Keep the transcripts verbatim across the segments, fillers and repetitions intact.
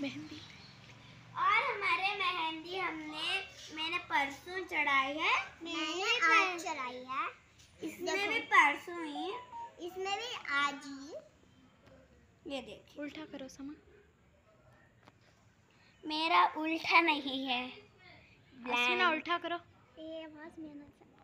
मेहंदी। और हमारे मेहंदी हमने मैंने परसों चढ़ाई है, मैंने आज चढ़ाई है। इसमें भी परसों ही, इसमें भी आज ही। ये देखिए। उल्टा करो समा। मेरा उल्टा नहीं है, आसमीना उल्टा करो। ये बहुत मेहनत से।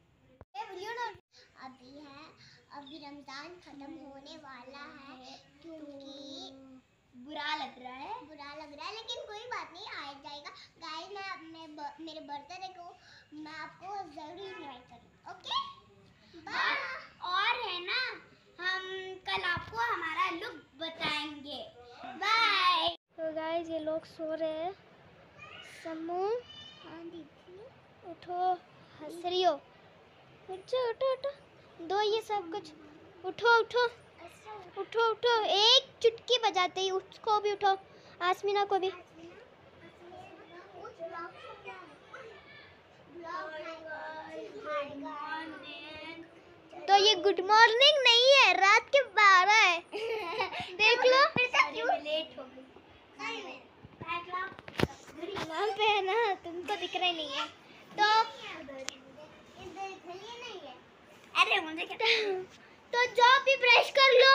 अभी है, अभी रमजान खत्म होने वाला है, क्योंकि बुरा लग रहा है बुरा लग रहा है, लेकिन कोई बात नहीं, आ जाएगा। गाइस मैं अपने ब, मेरे बर्थडे को मैं आपको जरूर इनवाइट करूँगी। Okay bye. और है ना, हम कल आपको हमारा लुक बताएंगे। बाय। तो गाइस ये लोग सो रहे हैं। समू हाँ दीदी उठो, हंस रही हो। उठो उठो उठो, दो ये सब कुछ। उठो उठो उठो उठो, एक चुटकी बजाते ही उसको भी उठो, आसमीना को भी। तो ये गुड मॉर्निंग नहीं है, रात के बारह है। देख लो लेट हो गई नाम पे है ना, तुमको दिख रहा नहीं है तो अरे मुझे क्या तो जाओ भी ब्रश कर लो।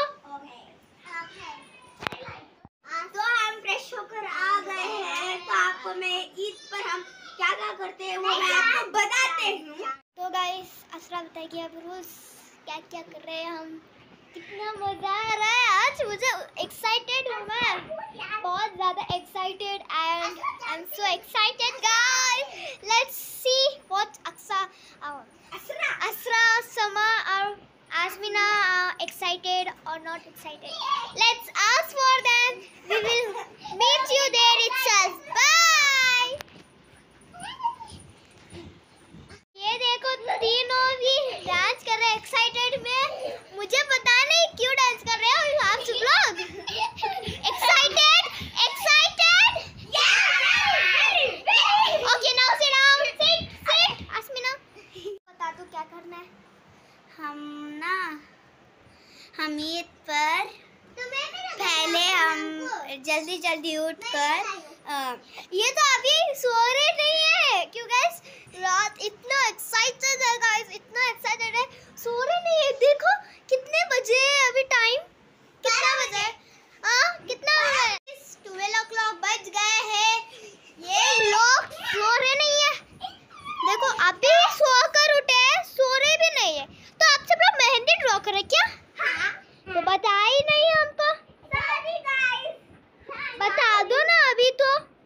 तो हम फ्रेश होकर आ गए हैं, तो आपको मैं ईद पर हम क्या क्या करते हैं वो मैं आपको बताते हूँ। तो गाइस असरा बताइए अब रोज क्या क्या कर रहे हैं हम। कितना मजा आ रहा है आज, मुझे एक्साइटेड हूँ मैं, बहुत ज्यादा excited and I am so excited guys. Let's see what Aqsa Asra Asra Sama और आसमीना excited or not excited. Let's ask for them. We will meet you there itself. Bye. ये देखो तीनों भी डांस कर रहे हैं एक्साइटेड में। मुझे पता नहीं क्यों डांस कर रहे हो आप सब लोग। Excited excited okay now sit down, sit sit. Asmina बता दो क्या करना है। हम ना हम ईद पर पहले हम जल्दी जल्दी उठकर अ, ये तो अभी सो रहे नहीं है क्यों गाइस, रात इतना एक्साइटेड है गाइस, इतना एक्साइटेड है, सो रहे नहीं है। देखो कितने बजे है अभी, टाइम कितना बजे है, हाँ कितना बजे है, ट्वेल्व ओ क्लॉक बज गए हैं। ये लोग सो रहे नहीं है, देखो अभी सोकर उठे हैं, सो रहे भी नहीं है। तो आप सब लोग मेहंदी ड्रॉ करें क्या? हाँ। तो बता ही नहीं हमको, बता दो ना अभी तो।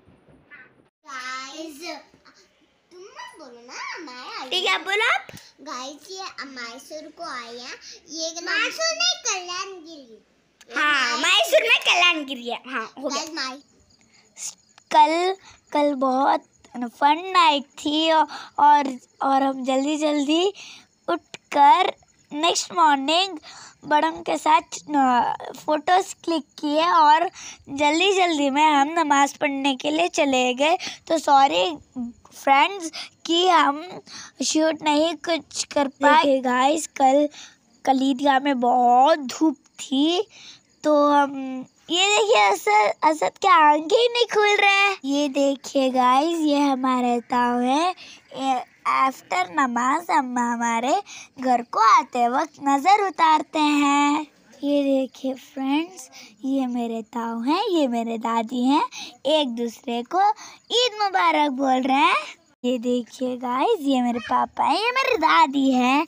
गाइस तुम मत बोलो ना, मैं ठीक है बोलो आप। गाइस ये मैसूर को आए हैं, ये मैसूर नहीं कल्याणगिरी। हाँ मैसूर में कल्याणगिरी है। हाँ हो गया। गाइस माय कल कल बहुत फन नाइट थी और और हम जल्दी जल्दी उठकर नेक्स्ट मॉर्निंग बड़ों के साथ फ़ोटोज़ क्लिक किए और जल्दी जल्दी में हम नमाज़ पढ़ने के लिए चले गए। तो सॉरी फ्रेंड्स कि हम शूट नहीं कुछ कर पाए गाइस। कल कल ईदगाह में बहुत धूप थी, तो हम ये देखिए असद असद के आंखें ही नहीं खुल रहे हैं। ये देखिए गाइस, ये हमारे ताऊ है। आफ्टर नमाज हम हमारे घर को आते वक्त नज़र उतारते हैं। ये देखिए फ्रेंड्स, ये मेरे ताऊ हैं, ये मेरे दादी हैं, एक दूसरे को ईद मुबारक बोल रहे हैं। ये देखिए गाइस, ये मेरे पापा हैं, ये मेरी दादी है।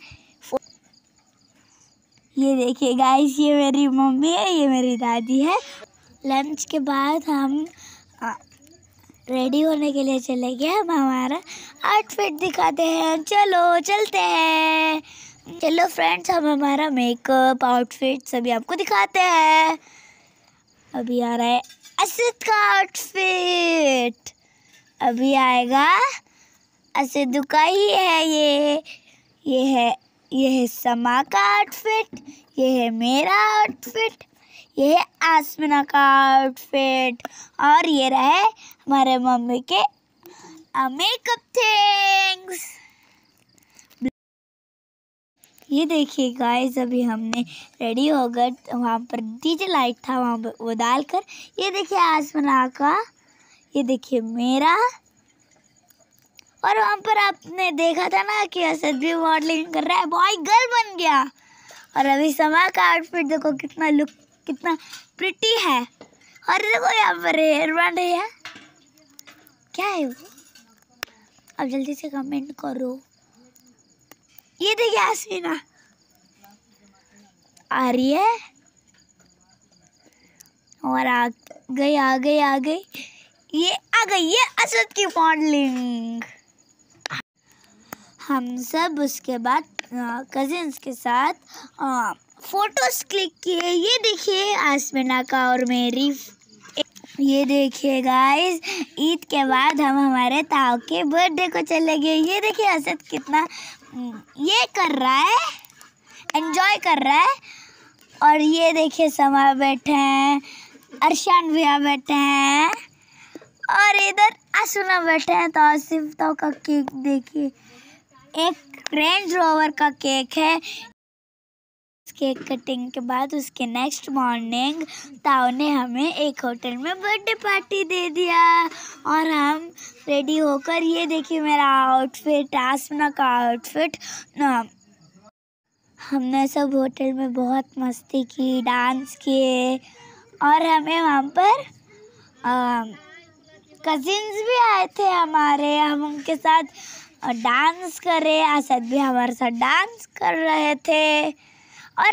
ये देखिए गाइस, ये मेरी मम्मी है, ये मेरी दादी है। लंच के बाद हम रेडी होने के लिए चले गए। हम हमारा आउटफिट दिखाते हैं, चलो चलते हैं। चलो फ्रेंड्स, हम हमारा मेकअप आउटफिट सभी आपको दिखाते हैं। अभी आ रहा है असद का आउटफिट, अभी आएगा असद का ही है। ये ये है ये है समा का आउटफिट, ये है मेरा आउटफिट, ये है आसमीना का आउटफिट और ये रहे हमारे मम्मी के मेकअप थिंग्स। ये देखिए गाइस, अभी हमने रेडी हो गए, वहाँ पर डीजे लाइट था, वहाँ पर वो डालकर ये देखिए आसमां का, ये देखिए मेरा, और वहाँ पर आपने देखा था ना कि असद भी मॉडलिंग कर रहा है, बॉय गर्ल बन गया। और अभी समा का आउटफिट देखो कितना लुक, कितना प्रिटी है। और देखो यहाँ पर हेयर बैंड है, क्या है वो? अब जल्दी से कमेंट करो। ये देखिए आसमीना आ रही है, और आ गई आ गई आ गई ये आ गई ये असद की मॉडलिंग। हम सब उसके बाद कजिन्स के साथ फोटोज क्लिक किए। ये देखिए आसमीना का और मेरी। ये देखिए गाइस, ईद के बाद हम हमारे ताऊ के बर्थडे को चले गए। ये देखिए असद कितना ये कर रहा है, एंजॉय कर रहा है। और ये देखिए समा बैठे हैं, अरशान भैया बैठे हैं, और इधर आसुना बैठे हैं। तो आसिफ ताऊ का केक देखिए, एक रेंज रोवर का केक है। केक कटिंग के बाद उसके नेक्स्ट मॉर्निंग ताऊ ने हमें एक होटल में बर्थडे पार्टी दे दिया, और हम रेडी होकर, ये देखिए मेरा आउटफिट, आसमां का आउटफिट। हमने सब होटल में बहुत मस्ती की, डांस किए, और हमें वहाँ पर कजिन्स भी आए थे हमारे, हम उनके साथ डांस करे। असद भी हमारे साथ डांस कर रहे थे। और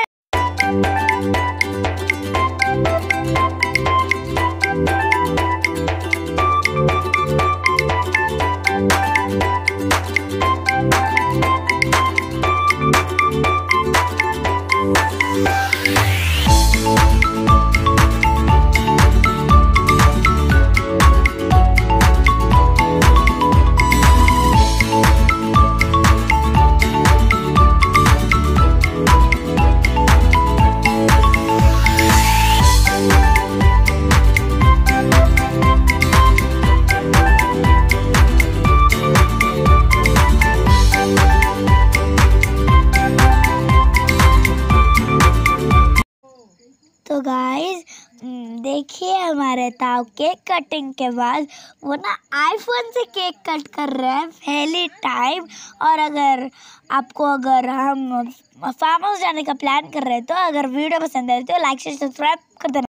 तो गाइस देखिए, हमारे ताऊ केक कटिंग के बाद वो ना आईफोन से केक कट कर रहे हैं पहली टाइम। और अगर आपको, अगर हम फार्म हाउस जाने का प्लान कर रहे हैं, तो अगर वीडियो पसंद आए तो लाइक शेयर सब्सक्राइब कर देना।